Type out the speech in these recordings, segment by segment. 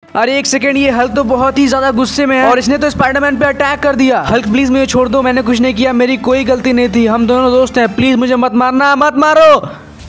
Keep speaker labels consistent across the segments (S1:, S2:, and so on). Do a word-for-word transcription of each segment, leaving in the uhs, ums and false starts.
S1: अरे एक सेकंड, ये हल्क तो बहुत ही ज्यादा गुस्से में है और इसने तो स्पाइडरमैन पे अटैक कर दिया। हल्क प्लीज मुझे छोड़ दो, मैंने कुछ नहीं किया, मेरी कोई गलती नहीं थी, हम दोनों दोस्त हैं, प्लीज मुझे मत मारना, मत मारो।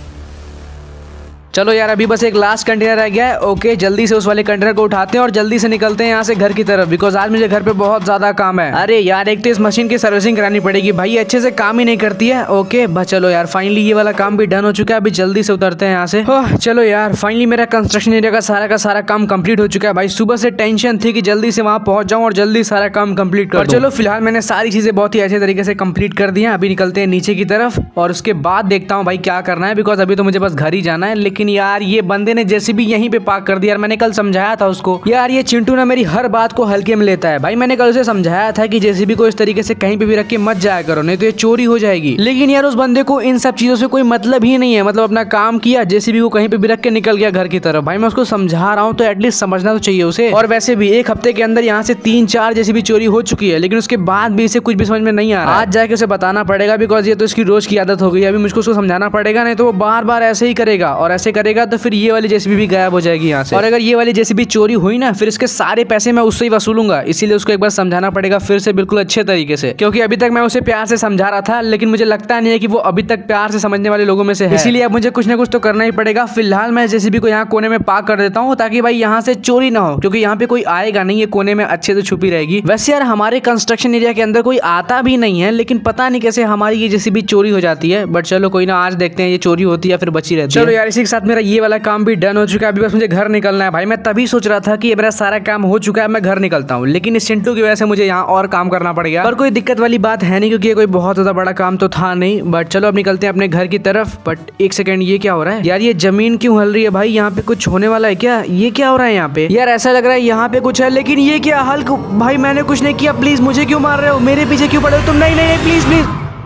S1: चलो यार, अभी बस एक लास्ट कंटेनर रह गया है। ओके, जल्दी से उस वाले कंटेनर को उठाते हैं और जल्दी से निकलते हैं यहाँ से घर की तरफ, बिकॉज आज मुझे घर पे बहुत ज्यादा काम है। अरे यार, एक तो इस मशीन की सर्विसिंग करानी पड़ेगी भाई, अच्छे से काम ही नहीं करती है। ओके बस चलो यार, फाइनली ये वाला काम भी डन हो चुका है। अभी जल्दी से उतरते हैं यहाँ से। चलो यार, फाइनली मेरा कंस्ट्रक्शन एरिया का सारा का सारा काम कंप्लीट हो चुका है भाई। सुबह से टेंशन थी कि जल्दी से वहाँ पहुंच जाऊँ और जल्दी सारा काम कंप्लीट कर। चलो फिलहाल मैंने सारी चीजें बहुत ही अच्छे तरीके से कंप्लीट कर दी हैं। अभी निकलते हैं नीचे की तरफ और उसके बाद देखता हूँ भाई क्या करना है, बिकॉज अभी तो मुझे बस घर ही जाना है। लेकिन यार, ये बंदे ने जेसीबी यहीं पे पार्क कर दिया यार। मैंने कल समझाया था उसको यार, ये चिंटू ना मेरी हर बात को हल्के में लेता है भाई। मैंने कल उसे समझाया था कि जेसीबी को इस तरीके से कहीं पे भी रख के मत जाया करो, नहीं तो ये चोरी हो जाएगी। लेकिन यार, उस बंदे को इन सब चीजों से कोई मतलब ही नहीं है। मतलब अपना काम किया, जेसीबी को कहीं पे भी रख के निकल गया घर की तरफ। भाई मैं उसको समझा रहा हूँ तो एटलीस्ट समझना तो चाहिए उसे। और वैसे भी एक हफ्ते के अंदर यहाँ से तीन चार जेसीबी चोरी हो चुकी है, लेकिन उसके बाद भी इसे कुछ भी समझ में नहीं आ रहा। आज जाके उसे बताना पड़ेगा, बिकॉज ये तो इसकी रोज की आदत हो गई। अभी मुझको उसको समझाना पड़ेगा, नहीं तो वो बार बार ऐसे ही करेगा। और ऐसे करेगा तो फिर ये वाली जेसीबी भी गायब हो जाएगी यहाँ से। और अगर ये वाली जेसीबी चोरी हुई ना, फिर इसके सारे पैसे मैं उससे ही वसूलूंगा। इसीलिए उसको एक बार समझाना पड़ेगा फिर से, बिल्कुल अच्छे तरीके से, क्योंकि अभी तक मैं उसे प्यार से समझा रहा था, लेकिन मुझे लगता नहीं है कि वो अभी तक प्यार से समझने वाले लोगों में से है। इसीलिए अब मुझे कुछ ना कुछ तो करना ही पड़ेगा। फिलहाल मैं जेसीबी को यहाँ कोने में पार्क कर देता हूँ, ताकि भाई यहाँ से चोरी ना हो, क्योंकि यहाँ पे कोई आएगा नहीं, ये कोने में अच्छे से छुपी रहेगी। वैसे यार, हमारे कंस्ट्रक्शन एरिया के अंदर कोई आता भी नहीं है, लेकिन पता नहीं कैसे हमारी ये जेसीबी चोरी हो जाती है। बट चलो कोई ना, आज देखते हैं ये चोरी होती है या फिर बची रहती है। चलो यार, इसी के साथ मेरा ये वाला काम भी डन हो चुका है। अभी बस मुझे घर निकलना है भाई। मैं तभी सोच रहा था कि ये मेरा सारा काम हो चुका है, मैं घर निकलता हूँ, लेकिन इस चिंटू की वजह से मुझे यहाँ और काम करना पड़ेगा। पर कोई दिक्कत वाली बात है नहीं, क्योंकि ये कोई बहुत ज्यादा बड़ा काम तो था नहीं। बट चलो अब निकलते हैं अपने घर की तरफ। बट एक सेकंड, ये क्या हो रहा है यार? ये जमीन क्यों हल रही है भाई? यहाँ पे कुछ होने वाला है क्या? ये क्या हो रहा है यहाँ पे? यार ऐसा लग रहा है यहाँ पे कुछ है, लेकिन ये क्या? हल्क भाई, मैंने कुछ नहीं किया, प्लीज मुझे क्यों मार रहे हो? मेरे पीछे क्यों पड़े हो तुम? नहीं नहीं प्लीज प्लीज।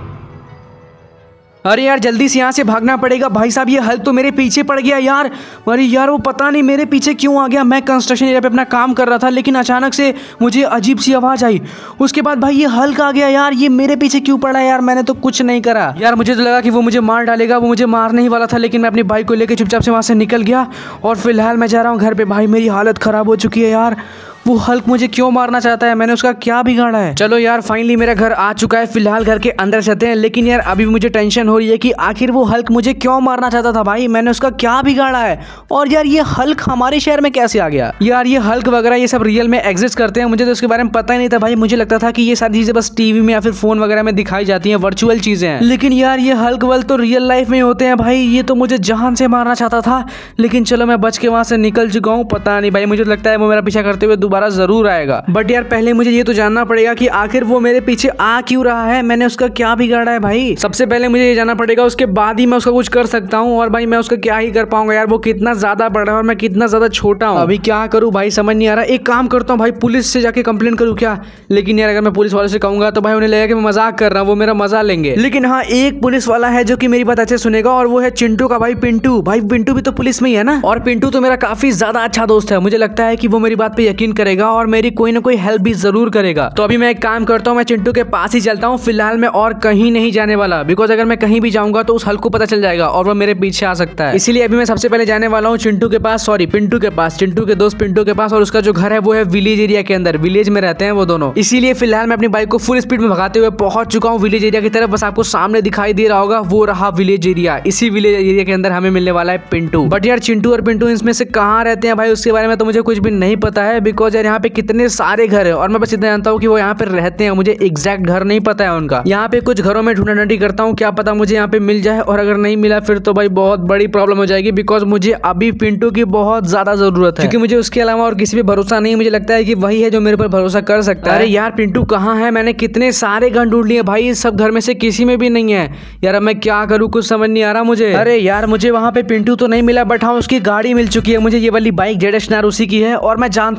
S1: अरे यार, जल्दी से यहाँ से भागना पड़ेगा भाई साहब। ये हल्क तो मेरे पीछे पड़ गया यार। अरे यार, वो पता नहीं मेरे पीछे क्यों आ गया। मैं कंस्ट्रक्शन एरिया पे अपना काम कर रहा था, लेकिन अचानक से मुझे अजीब सी आवाज आई। उसके बाद भाई ये हल्क आ गया यार। ये मेरे पीछे क्यों पड़ा यार? मैंने तो कुछ नहीं करा यार। मुझे तो लगा कि वो मुझे मार डालेगा, वो मुझे मारने ही वाला था, लेकिन मैं अपनी बाइक को लेकर चुपचाप से वहाँ से निकल गया। और फिलहाल मैं जा रहा हूँ घर पे। भाई मेरी हालत खराब हो चुकी है यार। वो हल्क मुझे क्यों मारना चाहता है? मैंने उसका क्या बिगाड़ा है? चलो यार, फाइनली मेरा घर आ चुका है। फिलहाल घर के अंदर चलते हैं, लेकिन यार अभी मुझे टेंशन हो रही है कि आखिर वो हल्क मुझे क्यों मारना चाहता था भाई? मैंने उसका क्या बिगाड़ा है? और यार ये हल्क हमारे शहर में कैसे आ गया? यार ये हल्क वगैरह ये सब रियल में एग्जिस्ट करते हैं? मुझे तो इसके बारे में पता ही नहीं था भाई। मुझे लगता था कि ये सारी चीजें बस टीवी में या फिर फोन वगैरह में दिखाई जाती है, वर्चुअल चीजें हैं। लेकिन यार ये हल्क वल तो रियल लाइफ में होते हैं भाई। ये तो मुझे जान से मारना चाहता था, लेकिन चलो मैं बच के वहां से निकल चुका हूँ। पता नहीं भाई, मुझे लगता है वो मेरा पीछा करते हुए दोबारा जरूर आएगा। बट यार पहले मुझे ये तो जानना पड़ेगा कि आखिर वो मेरे पीछे आ क्यों रहा है? मैंने उसका क्या बिगाड़ा है भाई? सबसे पहले मुझे ये जानना पड़ेगा, उसके बाद ही मैं उसका कुछ कर सकता हूँ। और भाई मैं उसका क्या ही कर पाऊंगा यार? वो कितना ज्यादा बड़ा है और मैं कितना ज्यादा छोटा हूँ। अभी क्या करूँ भाई, समझ नहीं आ रहा। एक काम करता हूँ भाई, पुलिस से जाके कंप्लेंट करूँ क्या? लेकिन यार अगर मैं पुलिस वाले से कहूंगा तो भाई उन्हें लगेगा कि मैं मजाक कर रहा हूँ, वो मेरा मजा लेंगे। लेकिन हाँ, एक पुलिस वाला है जो कि मेरी बात अच्छे सुनेगा, और वो है चिंटू का भाई, पिंटू। भाई पिंटू भी तो पुलिस में ही है ना, और पिंटू तो मेरा काफी ज्यादा अच्छा दोस्त है। मुझे लगता है कि वो मेरी बात पे यकीन करेगा और मेरी कोई ना कोई हेल्प भी जरूर करेगा। तो अभी मैं एक काम करता हूँ, मैं चिंटू के पास ही चलता हूँ। फिलहाल मैं और कहीं नहीं जाने वाला, बिकॉज अगर मैं कहीं भी जाऊंगा तो उस हल्क को पता चल जाएगा और वो मेरे पीछे आ सकता है। इसीलिए अभी मैं सबसे पहले जाने वाला हूँ चिंटू के पास, सॉरी पिंटू के पास, चिंटू के दोस्त पिंटू के पास। और उसका जो घर है वो है विलेज एरिया के अंदर, विलेज में रहते हैं वो दोनों। इसीलिए फिलहाल मैं अपनी बाइक को फुल स्पीड में भगाते हुए पहुंच चुका हूँ विलेज एरिया की तरफ। बस आपको सामने दिखाई दे रहा होगा, वो रहा विलेज एरिया। इसी विलेज एरिया के अंदर हमें मिलने वाला है पिंटू। बट यार चिंटू और पिंटू इसमें से कहाँ रहते हैं भाई, उसके बारे में तो मुझे कुछ भी नहीं पता है, बिकॉज यार यहाँ पे कितने सारे घर है और मैं बस इतना जानता हूँ कि वो यहाँ पे रहते हैं। मुझे एग्जैक्ट घर नहीं पता है उनका। यहाँ पे कुछ घरों में ढूंढा ढूंढी करता हूँ, क्या पता मुझे यहाँ पे मिल जाए। और अगर नहीं मिला फिर तो भाई बहुत बड़ी प्रॉब्लम हो जाएगी, बिकॉज मुझे अभी पिंटू की बहुत ज्यादा जरूरत है, क्योंकि मुझे उसके अलावा और किसी पे भरोसा नहीं। मुझे लगता है कि वही है जो मेरे पर भरोसा कर सकता है। अरे यार पिंटू कहाँ है? मैंने कितने सारे गन ढूंढ लिए भाई, सब घर में से किसी में भी नहीं है यार। अब मैं क्या करूँ, कुछ समझ नहीं आ रहा मुझे। अरे यार मुझे वहाँ पे पिंटू तो नहीं मिला, बट हाँ उसकी गाड़ी मिल चुकी है मुझे। ये वाली बाइक जेड एस नार उसी की है, और मैं जानता हूँ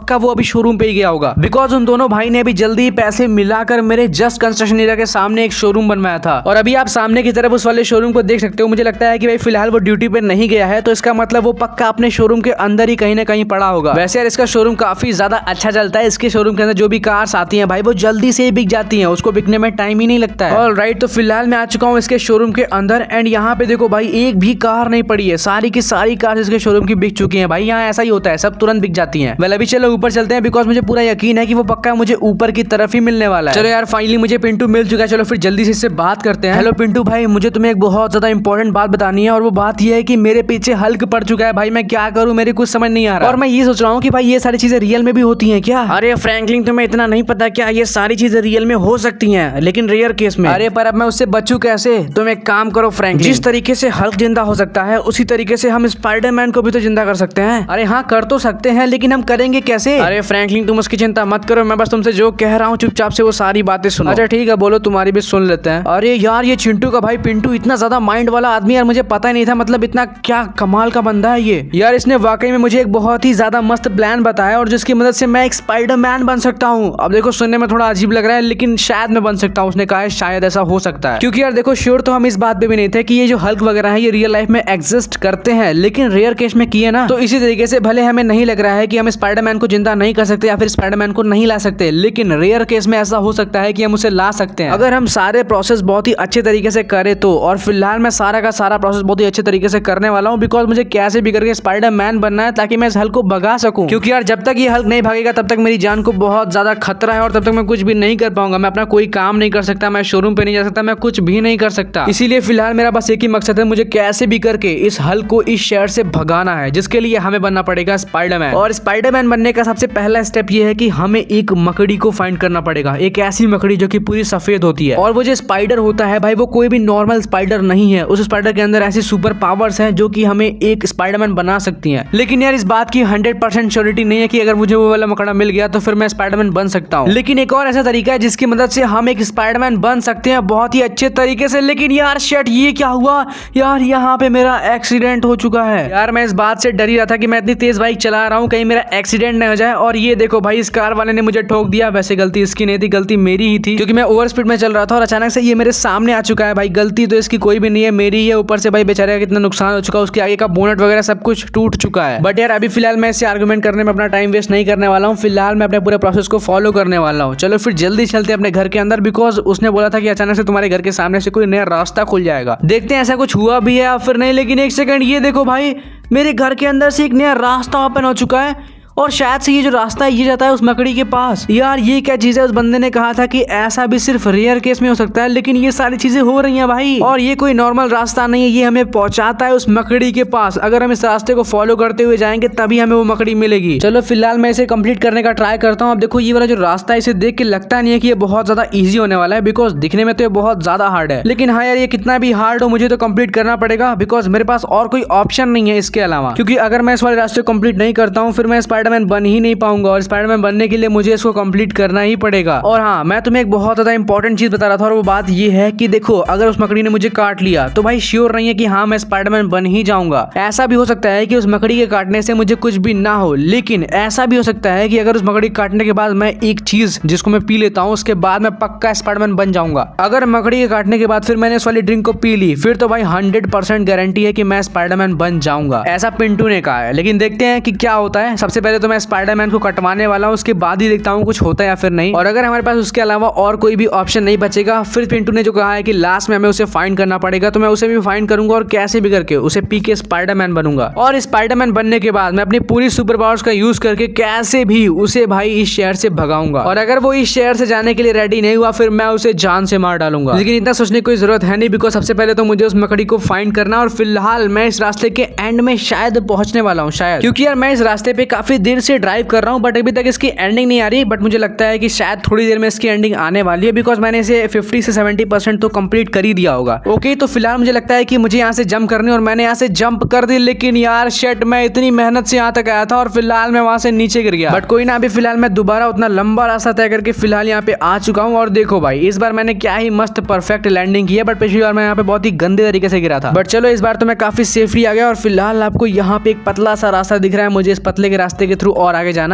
S1: पक्का वो अभी शोरूम पे ही गया होगा, बिकॉज उन दोनों भाई ने अभी जल्दी पैसे मिलाकर मेरे जस्ट कंस्ट्रक्शन एरिया के सामने एक शोरूम बनवाया था। और अभी आप सामने की तरफ उस वाले शोरूम को देख सकते हो। मुझे लगता है कि भाई फिलहाल वो ड्यूटी पे नहीं गया है, तो इसका मतलब वो पक्का अपने शोरूम के अंदर ही कहीं ना कहीं पड़ा होगा। वैसे यार इसका शोरूम काफी ज्यादा अच्छा चलता है। इसके शोरूम के अंदर जो भी कार्स आती हैं भाई वो जल्दी से ही बिक जाती हैं, उसको बिकने में टाइम ही नहीं लगता है। ऑल राइट, तो फिलहाल मैं आ चुका हूँ इसके शोरूम के अंदर एंड यहाँ पे देखो भाई एक भी कार नहीं पड़ी है, सारी की सारी कार इसके शोरूम की बिक चुकी है। भाई यहाँ ऐसा ही होता है, सब तुरंत बिक जाती है। वेल अभी चलो ऊपर चलते हैं, बिकॉज मुझे पूरा यकीन है कि वो पक्का मुझे ऊपर की तरफ ही मिलने वाला है। चलो यार फाइनली मुझे पिंटू मिल चुका है, चलो फिर जल्दी से इससे बात करते हैं। हेलो पिंटू भाई, मुझे तुम्हें एक बहुत ज्यादा इंपॉर्टेंट बात बतानी है, और वो बात ये है कि मेरे पीछे हल्क पड़ चुका है भाई, मैं क्या करूं, मेरे कुछ समझ नहीं आ रहा। और मैं ये सोच रहा हूँ कि भाई ये सारी चीजें रियल में भी होती हैं क्या? अरे फ्रैंकलिन तुम्हें इतना नहीं पता क्या, ये सारी चीजें रियल में हो सकती हैं, लेकिन रेयर केस में। अरे पर अब मैं उससे बचूं कैसे? तुम एक काम करो फ्रैंकलिन, जिस तरीके से हल्क जिंदा हो सकता है उसी तरीके से हम स्पाइडरमैन को भी तो जिंदा कर सकते हैं। अरे हाँ कर तो सकते हैं, लेकिन हम करेंगे कैसे? अरे फ्रैंकलिन तुम उसकी चिंता मत करो, मैं बस तुमसे जो कह रहा हूँ चुपचाप से वो सारी बातें सुनो। अच्छा ठीक है बोलो, तुम्हारी भी सुन लेते हैं। अरे यार ये चिंटू का भाई पिंटू इतना ज्यादा माइंड वाला आदमी यार, मुझे पता ही नहीं था, मतलब इतना क्या कमाल का बंदा है ये यार। इसने वाकई में मुझे एक बहुत ही ज्यादा मस्त प्लान बताया, और जिसकी मदद से मैं एक स्पाइडरमैन बन सकता हूँ। अब देखो सुनने में थोड़ा अजीब लग रहा है, लेकिन शायद मैं बन सकता हूँ। उसने कहा है शायद ऐसा हो सकता है, क्योंकि यार देखो श्योर तो हम इस बात पे भी नहीं थे कि ये जो हल्क वगैरह है ये रियल लाइफ में एग्जिस्ट करते हैं, लेकिन रेयर केस में किए ना। तो इसी तरीके से भले हमें नहीं लग रहा है कि हम स्पाइडरमैन को जिंदा नहीं कर सकते या फिर स्पाइडरमैन को नहीं ला सकते, लेकिन रेयर केस में ऐसा हो सकता है कि हम उसे ला सकते हैं अगर हम सारे प्रोसेस बहुत ही अच्छे तरीके से करें तो। और फिलहाल मैं सारा का सारा प्रोसेस बहुत ही अच्छे तरीके से करने वाला हूँ, बिकॉज मुझे कैसे भी करके स्पाइडरमैन बनना है ताकि मैं इस हल्क को भगा सकूं। क्योंकि यार जब तक ये हल्क नहीं भागेगा तब तक मेरी जान को बहुत ज्यादा खतरा है, और तब तक मैं कुछ भी नहीं कर पाऊंगा। मैं अपना कोई काम नहीं कर सकता, मैं शोरूम पे नहीं जा सकता, मैं कुछ भी नहीं कर सकता। इसीलिए फिलहाल मेरा बस एक ही मकसद है, मुझे कैसे भी करके इस हल्क को इस शहर से भगाना है, जिसके लिए हमें बनना पड़ेगा स्पाइडरमैन। और स्पाइडरमैन बनने का सबसे पहला स्टेप ये है कि हमें एक मकड़ी को फाइंड करना पड़ेगा, एक ऐसी मकड़ी जो कि पूरी सफेद होती है। और वो जो स्पाइडर होता है भाई वो कोई भी नॉर्मल स्पाइडर नहीं है, उस स्पाइडर के अंदर ऐसी सुपर पावर्स हैं जो कि हमें एक स्पाइडरमैन बना सकती हैं। लेकिन यार इस बात की हंड्रेड परसेंट श्योरिटी नहीं है कि अगर मुझे वो वाला मकड़ा मिल गया तो फिर मैं स्पाइडरमैन बन सकता हूँ। लेकिन एक और ऐसा तरीका है जिसकी मदद से हम एक स्पाइडरमैन बन सकते हैं बहुत ही अच्छे तरीके से। लेकिन यार शिट, ये क्या हुआ यार, यहाँ पे मेरा एक्सीडेंट हो चुका है यार। मैं इस बात से डर ही रहा था कि मैं इतनी तेज बाइक चला रहा हूँ कहीं मेरा एक्सीडेंट न हो जाए, और ये देखो भाई इस कार वाले ने मुझे ठोक दिया। वैसे गलती इसकी नहीं थी, गलती मेरी ही थी, क्योंकि मैं ओवर स्पीड में चल रहा था और अचानक से ये मेरे सामने आ चुका है। भाई गलती तो इसकी कोई भी नहीं है, मेरी ही है। ऊपर से भाई बेचारे का कितना नुकसान हो चुका है, उसके आगे का बोनट वगैरह सब कुछ टूट चुका है। बट यार अभी फिलहाल मैं इससे आर्गुमेंट करने में अपना टाइम वेस्ट नहीं करने वाला हूँ। फिलहाल मैं अपने पूरे प्रोसेस को फॉलो करने वाला हूँ। चलो फिर जल्दी चलते हैं अपने घर के अंदर, बिकॉज उसने बोला था कि अचानक से तुम्हारे घर के सामने से कोई नया रास्ता खुल जाएगा। देखते हैं ऐसा कुछ हुआ भी है या फिर नहीं। लेकिन एक सेकंड, ये देखो भाई मेरे घर के अंदर से एक नया रास्ता ओपन हो चुका है, और शायद से ये जो रास्ता है ये जाता है उस मकड़ी के पास। यार ये क्या चीज है, उस बंदे ने कहा था कि ऐसा भी सिर्फ रेयर केस में हो सकता है, लेकिन ये सारी चीजें हो रही हैं भाई। और ये कोई नॉर्मल रास्ता नहीं है, ये हमें पहुंचाता है उस मकड़ी के पास। अगर हम इस रास्ते को फॉलो करते हुए जाएंगे तभी हमें वो मकड़ी मिलेगी। चलो फिलहाल मैं इसे कंप्लीट करने का ट्राई करता हूँ। अब देखो ये वाला जो रास्ता है इसे देख के लगता नहीं है कि ये बहुत ज्यादा ईजी होने वाला है, बिकॉज दिखने में तो ये बहुत ज्यादा हार्ड है। लेकिन हाँ यार ये कितना भी हार्ड हो मुझे तो कंप्लीट करना पड़ेगा, बिकॉज मेरे पास और कोई ऑप्शन नहीं है इसके अलावा। क्योंकि अगर मैं इस वाले रास्ते को कंप्लीट नहीं करता हूँ फिर मैं स्पाइडरमैन बन ही नहीं पाऊंगा, और स्पाइडरमैन बनने के लिए मुझे इसको कंप्लीट करना ही पड़ेगा। और हाँ मैं तुम्हें एक बहुत ज्यादा इंपॉर्टेंट चीज बता रहा था, और वो बात ये है कि देखो अगर उस मकड़ी ने मुझे काट लिया तो भाई श्योर नहीं है कि हाँ मैं स्पाइडरमैन बन ही जाऊंगा। ऐसा भी हो सकता है कि उस मकड़ी के काटने से मुझे कुछ भी ना हो, लेकिन ऐसा भी हो सकता है कि अगर उस मकड़ी काटने के बाद मैं एक चीज जिसको मैं पी लेता हूँ उसके बाद मैं पक्का स्पाइडरमैन बन जाऊंगा। अगर मकड़ी के काटने के बाद फिर मैंने उस वाली ड्रिंक को पी ली फिर तो भाई हंड्रेड परसेंट गारंटी है कि मैं स्पाइडरमैन बन जाऊंगा, ऐसा पिंटू ने कहा है। लेकिन देखते हैं कि क्या होता है। सबसे पहले तो मैं स्पाइडरमैन को कटवाने वाला हूँ, उसके बाद ही देखता हूँ कुछ होता है या फिर नहीं। और अगर हमारे पास उसके अलावा और कोई भी ऑप्शन नहीं बचेगा फिर पिंटू ने जो कहा है कि लास्ट में हमें उसे फाइंड करना पड़ेगा, तो मैं उसे भी फाइंड करूंगा और कैसे भी करके उसे पी के स्पाइडरमैन बनूंगा। और स्पाइडरमैन बनने के बाद मैं अपनी पूरी सुपर पावर्स का यूज करके कैसे भी उसे भाई इस शहर से भगाऊंगा, और अगर वो इस शहर से जाने के लिए रेडी नहीं हुआ फिर मैं उसे जान से मार डालूंगा। लेकिन इतना सोचने की कोई जरूरत है नहीं, बिकॉज सबसे पहले तो मुझे उस मकड़ी को फाइंड करना, और फिलहाल मैं इस रास्ते के एंड में शायद पहुंचने वाला हूँ शायद, क्योंकि यार मैं इस रास्ते पे काफी देर से ड्राइव कर रहा हूँ बट अभी तक इसकी एंडिंग नहीं आ रही। बट मुझे लगता है कि शायद थोड़ी देर में इसकी एंडिंग आने वाली है, बिकॉज मैंने इसे फिफ्टी से सेवेंटी परसेंट तो कंप्लीट कर ही दिया होगा। ओके तो फिलहाल मुझे लगता है कि मुझे यहाँ से जंप करनी, और मैंने यहाँ से जंप कर दी। लेकिन यार शिट, मैं इतनी मेहनत से यहाँ तक आया था और फिलहाल मैं वहां से नीचे गिर गया। बट कोई ना, अभी फिलहाल मैं दोबारा उतना लंबा रास्ता तय करके फिलहाल यहाँ पे आ चुका हूँ। और देखो भाई इस बार मैंने क्या ही मस्त परफेक्ट लैंडिंग की है, बट पिछली बार मैं यहाँ पे बहुत ही गंदे तरीके से गिरा था। बट चलो इस बार तो मैं काफी सेफली आ गया। और फिलहाल आपको यहाँ पे एक पतला सा रास्ता दिख रहा है, मुझे इस पतले के रास्ते के थ्रू और आगे जाना है।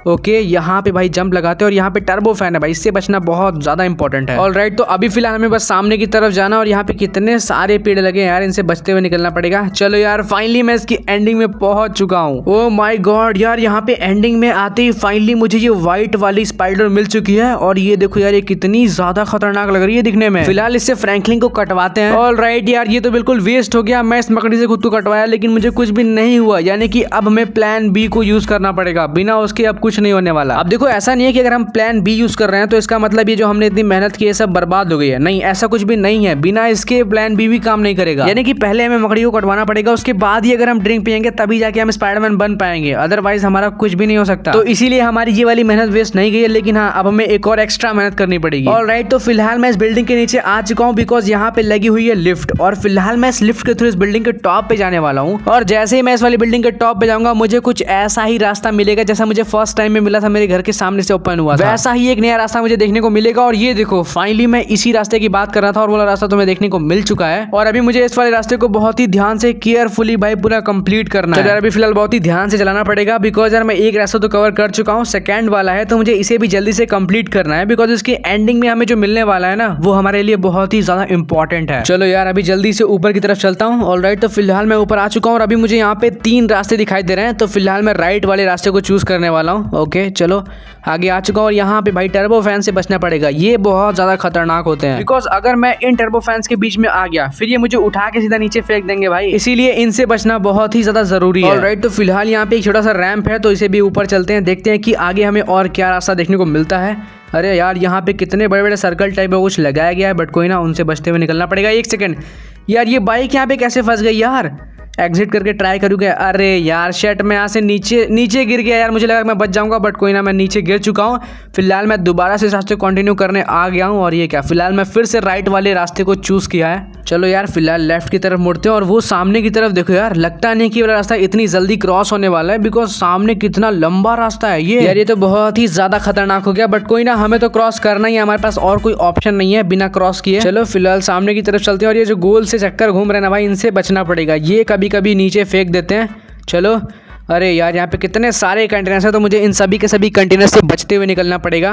S1: ओके यहाँ पे भाई जंप लगाते हैं और यहाँ पे टर्बो फैन है भाई, इससे बचना बहुत ज्यादा इंपॉर्टेंट है। ऑलराइट, तो अभी फिलहाल हमें बस सामने की तरफ जाना और यहाँ पे कितने सारे पेड़ लगे हैं यार, इनसे बचते हुए निकलना पड़ेगा। चलो यार फाइनली मैं इसकी एंडिंग में पहुंच चुका हूँ। ओह माय गॉड यार, यहाँ पे एंडिंग में आते ही फाइनली मुझे ये व्हाइट वाली स्पाइडर मिल चुकी है और ये देखो यार ये कितनी ज्यादा खतरनाक लग रही है दिखने में। फिलहाल इससे फ्रैंकलिन को कटवाते हैं। ऑलराइट यार, ये तो बिल्कुल वेस्ट हो गया, मैं इस मकड़ी से खुद को कटवाया लेकिन मुझे कुछ भी नहीं हुआ, यानी कि अब हमें प्लान बी को यूज करना पड़ेगा, बिना उसके अब कुछ नहीं होने वाला। अब देखो ऐसा नहीं है कि अगर हम प्लान बी यूज कर रहे हैं तो इसका मतलब ये जो हमने इतनी मेहनत की है सब बर्बाद हो गई है, नहीं ऐसा कुछ भी नहीं है, बिना इसके प्लान बी भी काम नहीं करेगा। यानी कि पहले हमें मकड़ी को कटवाना पड़ेगा, उसके बाद ही अगर हम ड्रिंक पियेंगे तभी जाके हम स्पाइडरमैन बन पाएंगे, अदरवाइज हमारा कुछ भी नहीं हो सकता। तो इसीलिए हमारी ये वाली मेहनत वेस्ट नहीं गई है, लेकिन हाँ अब हमें एक और एक्स्ट्रा मेहनत करनी पड़ेगी। ऑलराइट, तो फिलहाल मैं इस बिल्डिंग के नीचे आ चुका हूँ बिकॉज यहाँ पे लगी हुई है लिफ्ट और फिलहाल मैं इस लिफ्ट के थ्रू इस बिल्डिंग के टॉप पे जाने वाला हूँ। और जैसे ही मैं इस वाली बिल्डिंग के टॉप पे जाऊंगा मुझे कुछ ऐसा ही रास्ता मिलेगा जैसा मुझे फर्स्ट टाइम में मिला था, मेरे घर के सामने से ओपन हुआ था, वैसा ही एक नया रास्ता मुझे देखने को मिलेगा। और ये देखो फाइनली मैं इसी रास्ते की बात कर रहा था और वो वाला रास्ता तुम्हें देखने को मिल चुका है। और अभी मुझे इस वाले रास्ते को बहुत ही ध्यान से केयरफुली भाई पूरा कंप्लीट करना है। अभी फिलहाल बहुत ही ध्यान से चलाना पड़ेगा बिकॉज यार मैं एक रास्ता तो कवर कर चुका हूँ, सेकंड वाला है तो मुझे इसे भी जल्दी से कंप्लीट करना है बिकॉज इसकी एंडिंग में हमें जो मिलने वाला है ना वो हमारे लिए बहुत ही ज्यादा इंपॉर्टेंट है। चलो यार अभी जल्दी से ऊपर की तरफ चलता हूँ। ऑलराइट, तो फिलहाल मैं ऊपर आ चुका हूँ और अभी मुझे यहाँ पे तीन रास्ते दिखाई दे रहे हैं, तो फिलहाल मैं राइट वाले रास्ते को चूज करने वाला हूँ। ओके चलो आगे आ चुका हूँ और यहाँ पे भाई टर्बो फैन से बचना पड़ेगा, ये बहुत ज्यादा खतरनाक होते हैं बिकॉज अगर मैं इन टर्बो फैंस के बीच में आ गया फिर ये मुझे उठा के सीधा नीचे फेंक देंगे भाई, इसीलिए इनसे बचना बहुत ही ज्यादा जरूरी है। ऑलराइट, तो फिलहाल यहाँ पे एक छोटा सा रैंप है तो इसे भी ऊपर चलते हैं, देखते हैं कि आगे हमें और क्या रास्ता देखने को मिलता है। अरे यार यहाँ पे कितने बड़े बड़े सर्कल टाइप में कुछ लगाया गया है, बट कोई ना, उनसे बचते हुए निकलना पड़ेगा। एक सेकंड यार, ये बाइक यहाँ पे कैसे फंस गई यार, एग्जिट करके ट्राई करूँगा। अरे यार शेट, मैं यहाँ से नीचे नीचे गिर गया यार, मुझे लगा मैं बच जाऊंगा बट कोई ना, मैं नीचे गिर चुका हूँ। फिलहाल मैं दोबारा से इस रास्ते को कंटिन्यू करने आ गया हूँ और ये क्या, फिलहाल मैं फिर से राइट वाले रास्ते को चूज किया है। चलो यार फिलहाल लेफ्ट की तरफ मुड़ते हैं और वो सामने की तरफ देखो यार, लगता नहीं कि वाला रास्ता इतनी जल्दी क्रॉस होने वाला है बिकॉज सामने कितना लंबा रास्ता है ये यार, ये तो बहुत ही ज्यादा खतरनाक हो गया, बट कोई ना, हमें तो क्रॉस करना ही है, हमारे पास और कोई ऑप्शन नहीं है बिना क्रॉस किए। चलो फिलहाल सामने की तरफ चलते हैं और ये जो गोल से चक्कर घूम रहे हैं ना भाई, इनसे बचना पड़ेगा, ये कभी कभी नीचे फेंक देते हैं। चलो अरे यार यहाँ पे कितने सारे कंटेनर्स हैं तो मुझे इन सभी के सभी कंटेनर्स से बचते हुए निकलना पड़ेगा।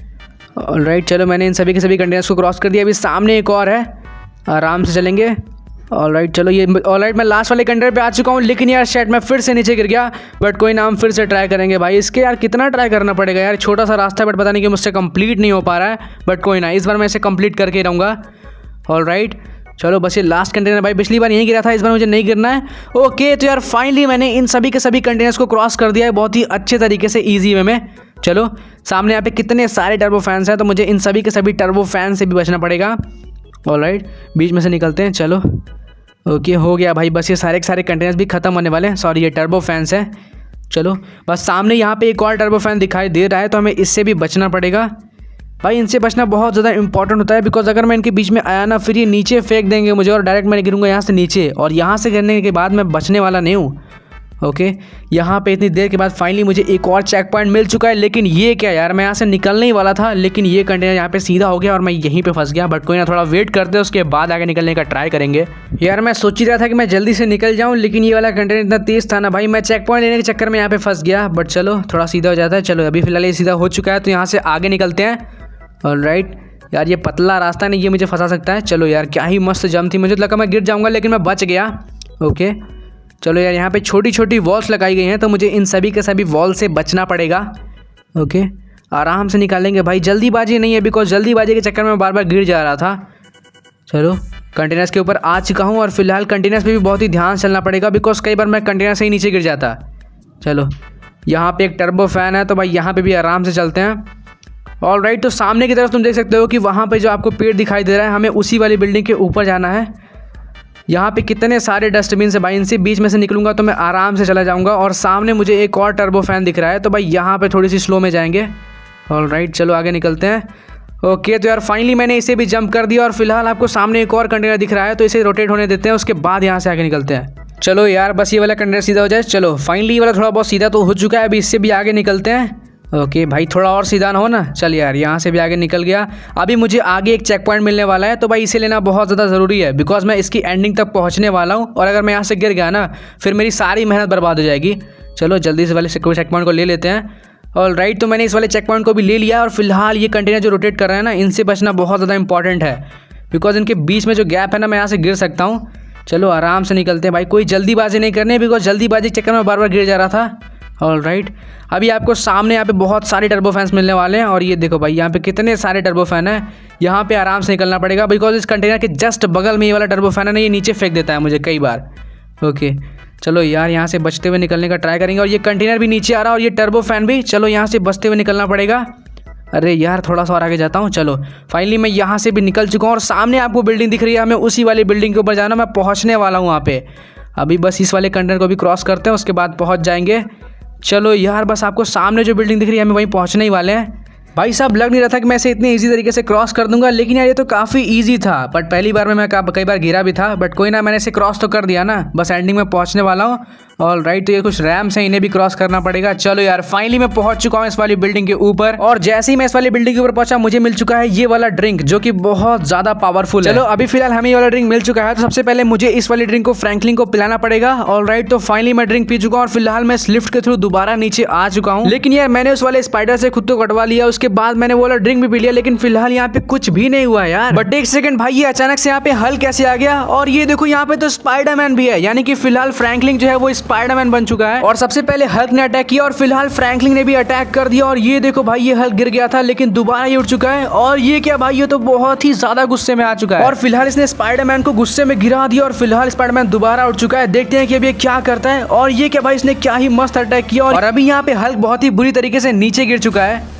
S1: ऑलराइट, चलो मैंने इन सभी के सभी कंटेनर्स को क्रॉस कर दिया, अभी सामने एक और है, आराम से चलेंगे। ऑलराइट चलो ये ऑलराइट मैं लास्ट वाले कंटेनर पे आ चुका हूँ, लेकिन यार शायद मैं फिर से नीचे गिर गया, बट कोई ना, हम फिर से ट्राई करेंगे भाई। इसके यार कितना ट्राई करना पड़ेगा यार, छोटा सा रास्ता है बट पता नहीं कि मुझसे कंप्लीट नहीं हो पा रहा है, बट कोई ना, इस बार मैं इसे कंप्लीट करके रहूँगा। ऑलराइट चलो बस ये लास्ट कंटेनर भाई, पिछली बार यहीं गिरा था, इस बार मुझे नहीं गिरना है। ओके तो यार फाइनली मैंने इन सभी के सभी कंटेनर्स को क्रॉस कर दिया है बहुत ही अच्छे तरीके से, ईजी वे में। चलो सामने यहाँ पे कितने सारे टर्बो फैंस हैं तो मुझे इन सभी के सभी टर्बो फैन से भी बचना पड़ेगा। ऑलराइट बीच में से निकलते हैं। चलो ओके हो गया भाई, बस ये सारे के सारे कंटेनर्स भी खत्म होने वाले हैं, सॉरी ये टर्बो फैंस हैं। चलो बस सामने यहाँ पे एक और टर्बो फैन दिखाई दे रहा है तो हमें इससे भी बचना पड़ेगा भाई, इनसे बचना बहुत ज़्यादा इंपॉर्टेंट होता है बिकॉज अगर मैं इनके बीच में आया ना फिर ये नीचे फेंक देंगे मुझे और डायरेक्ट मैं गिरूंगा यहाँ से नीचे, और यहाँ से गिरने के बाद मैं बचने वाला नहीं हूँ। ओके यहाँ पे इतनी देर के बाद फाइनली मुझे एक और चेक पॉइंट मिल चुका है, लेकिन ये क्या यार, मैं यहाँ से निकलने ही वाला था लेकिन ये कंटेनर यहाँ पे सीधा हो गया और मैं यहीं पे फंस गया, बट कोई ना, थोड़ा वेट करते हैं उसके बाद आगे निकलने का ट्राई करेंगे। यार मैं सोच ही रहा था कि मैं जल्दी से निकल जाऊँ, लेकिन ये वाला कंटेनर इतना तेज था ना भाई, मैं चेक पॉइंट लेने के चक्कर में यहाँ पे फंस गया, बट चलो थोड़ा सीधा हो जाता है। चलो अभी फिलहाल ये सीधा हो चुका है तो यहाँ से आगे निकलते हैं। ऑलराइट यार ये पतला रास्ता नहीं, ये मुझे फंसा सकता है। चलो यार क्या ही मस्त जंप थी, मुझे तो लगा मैं गिर जाऊंगा लेकिन मैं बच गया। ओके चलो यार यहाँ पे छोटी छोटी वॉल्स लगाई गई हैं तो मुझे इन सभी के सभी वॉल से बचना पड़ेगा। ओके आराम से निकालेंगे भाई, जल्दीबाजी नहीं है बिकॉज जल्दीबाजी के चक्कर में बार बार गिर जा रहा था। चलो कंटेनर्स के ऊपर आ चुका हूँ और फिलहाल कंटेनर्स पे भी बहुत ही ध्यान चलना पड़ेगा बिकॉज कई बार मैं कंटेनर से ही नीचे गिर जाता। चलो यहाँ पे एक टर्बो फैन है तो भाई यहाँ पे भी आराम से चलते हैं। ऑलराइट तो सामने की तरफ तुम देख सकते हो कि वहाँ पे जो आपको पेड़ दिखाई दे रहा है, हमें उसी वाली बिल्डिंग के ऊपर जाना है। यहाँ पे कितने सारे डस्टबिन से भाई, इनसे बीच में से निकलूंगा तो मैं आराम से चला जाऊँगा, और सामने मुझे एक और टर्बो फैन दिख रहा है तो भाई यहाँ पे थोड़ी सी स्लो में जाएंगे। ऑलराइट चलो आगे निकलते हैं। ओके तो यार फाइनली मैंने इसे भी जंप कर दिया और फिलहाल आपको सामने एक और कंटेनर दिख रहा है तो इसे रोटेट होने देते हैं, उसके बाद यहाँ से आगे निकलते हैं। चलो यार बस ये वाला कंटेनर सीधा हो जाए। चलो फाइनली ये वाला थोड़ा बहुत सीधा तो हो चुका है, अभी इससे भी आगे निकलते हैं। ओके okay, भाई थोड़ा और सीधा ना हो ना। चल यार यहाँ से भी आगे निकल गया, अभी मुझे आगे एक चेक पॉइंट मिलने वाला है तो भाई इसे लेना बहुत ज़्यादा ज़रूरी है बिकॉज मैं इसकी एंडिंग तक पहुँचने वाला हूँ, और अगर मैं यहाँ से गिर गया ना फिर मेरी सारी मेहनत बर्बाद हो जाएगी। चलो जल्दी से वाले चेक पॉइंट को ले लेते हैं। ऑल राइट, तो मैंने इस वाले चेक पॉइंट को भी ले लिया और फिलहाल ये कंटेनर जो रोटेट कर रहे हैं ना, इनसे बचना बहुत ज़्यादा इंपॉर्टेंट है, बिकॉज इनके बीच में जो गैप है ना, मैं यहाँ से गिर सकता हूँ। चलो आराम से निकलते हैं भाई, कोई जल्दीबाजी नहीं करनी है, बिकॉज जल्दीबाजी के चक्कर में बार बार गिर जा रहा था। ऑल राइट, अभी आपको सामने यहाँ पे बहुत सारे टर्बो फैंस मिलने वाले हैं और ये देखो भाई यहाँ पे कितने सारे टर्बो फैन है। यहाँ पे आराम से निकलना पड़ेगा, बिकॉज इस कंटेनर के जस्ट बगल में ये वाला टर्बो फैन है ना, ये नीचे फेंक देता है मुझे कई बार। ओके चलो यार, यहाँ से बचते हुए निकलने का ट्राई करेंगे। और ये कंटेनर भी नीचे आ रहा है और ये टर्बो फैन भी। चलो यहाँ से बचते हुए निकलना पड़ेगा। अरे यार थोड़ा सा और आगे जाता हूँ। चलो फाइनली मैं यहाँ से भी निकल चुका हूँ और सामने आपको बिल्डिंग दिख रही है, हमें उसी वाली बिल्डिंग के ऊपर जाना, मैं पहुँचने वाला हूँ वहाँ पे। अभी बस इस वाले कंटेनर को भी क्रॉस करते हैं, उसके बाद पहुँच जाएंगे। चलो यार बस आपको सामने जो बिल्डिंग दिख रही है, हमें वहीं पहुँचने ही वाले हैं। भाई साहब लग नहीं रहा था कि मैं इसे इतनी इजी तरीके से क्रॉस कर दूंगा, लेकिन यार ये तो काफ़ी इजी था। बट पहली बार में मैं कई बार गिरा भी था, बट कोई ना, मैंने इसे क्रॉस तो कर दिया ना, बस एंडिंग में पहुंचने वाला हूँ। ऑल राइट, तो ये कुछ रैम्स हैं, इन्हें भी क्रॉस करना पड़ेगा। चलो यार फाइनली मैं पहुंच चुका हूँ इस वाली बिल्डिंग के ऊपर, और जैसे ही मैं इस वाली बिल्डिंग के ऊपर पहुंचा, मुझे मिल चुका है ये वाला ड्रिंक जो कि बहुत ज्यादा पावरफुल है। चलो अभी फिलहाल हमें ये वाला ड्रिंक मिल चुका है, तो सबसे पहले मुझे इस वाली ड्रिंक को फ्रैंकलिन को पिलाना पड़ेगा। ऑल राइट, तो फाइनली मैं ड्रिंक पी चुका हूँ और फिलहाल मैं इस लिफ्ट के थ्रू दोबारा नीचे आ चुका हूँ। लेकिन यार मैंने उस वाले स्पाइडर से खुद को कटवा लिया, उसके बाद मैंने वो वाला ड्रिंक भी पी लिया, लेकिन फिलहाल यहाँ पे कुछ भी नहीं हुआ यार। बट एक सेकंड भाई, ये अचानक से यहाँ पे हल्क कैसे आ गया? और ये देखो यहाँ पे तो स्पाइडरमैन भी है, यानी कि फिलहाल फ्रैंकलिन जो है वो स्पाइडरमैन बन चुका है। और सबसे पहले हल्क ने अटैक किया और फिलहाल फ्रैंकलिन ने भी अटैक कर दिया। और ये देखो भाई, ये हल्क गिर गया था लेकिन दोबारा ये उठ चुका है। और ये क्या भाई, ये तो बहुत ही ज्यादा गुस्से में आ चुका है और फिलहाल इसने स्पाइडरमैन को गुस्से में गिरा दिया और फिलहाल स्पाइडरमैन दोबारा उठ चुका है। देखते हैं कि अभी क्या करता है। और ये क्या भाई, इसने क्या ही मस्त अटैक किया और अभी यहाँ पे हल्क बहुत ही बुरी तरीके से नीचे गिर चुका है।